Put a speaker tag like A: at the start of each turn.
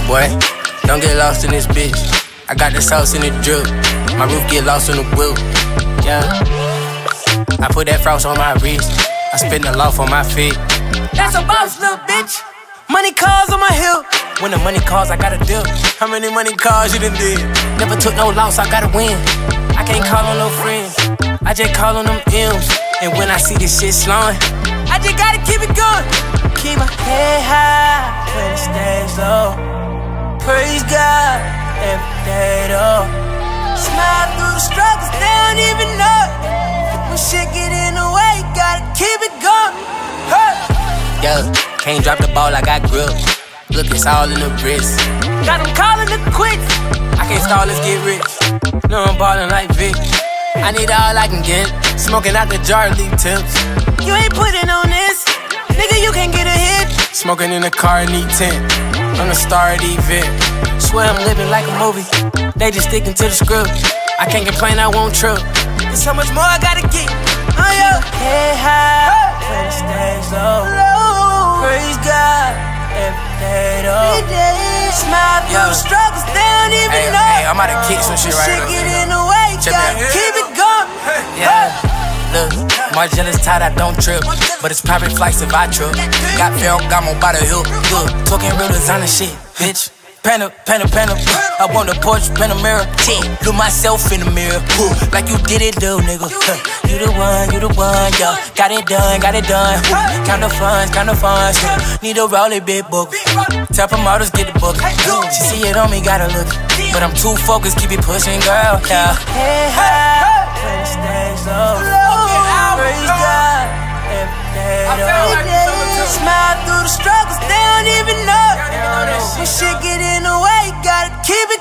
A: Boy, don't get lost in this bitch. I got the sauce in the drip. My roof get lost in the wheel. Yeah. I put that frost on my wrist. I spin the loft on my feet. That's a boss, little bitch. Money calls on my hip. When the money calls, I gotta dip. How many money calls you done did? Never took no loss, I gotta win. I can't call on no friends. I just call on them M's. And when I see this shit slowing, I just gotta keep it going. Keep my head high when it stays low. Praise God every day though. Smile through the struggles, they don't even know it. When shit get in the way, gotta keep it going. Hey. Yeah, can't drop the ball, I got grip. Look, it's all in the wrist. Got them calling it quits. I can't stall, let's get rich. No, I'm ballin' like Vic. I need all I can get. Smoking out the jar, leave tips. You ain't putting on this. Nigga, you can't get a hit. Smoking in the car, need 10. I'm the star of the event. Swear I'm living like a movie. They just sticking to the script. I can't complain, I won't trip. There's so much more I gotta get. Oh yeah. Head high when it stays low. Praise God every day though. Smile through the struggles, they don't even know. Hey, I'm about to kick some shit right now. Shit get in the way, gotta keep it going. Yeah. Look, Margiela's tight, I don't trip. But it's private flights if I trip. Got Ferragamo by the hill. Look, talking real designer shit, bitch. Panda. I want a Porsche Panamera. Look myself in the mirror. Like you did it, though, nigga. You the one, yo. Got it done. Count the funds. Need a rollie, big book. Tell promoters, get the book. She see it on me, gotta look. But I'm too focused, keep it pushing, girl. Yeah. Head high when it stays low. Praise God every day, though. Smile through the struggles, they don't even know. When shit get in the way, gotta keep it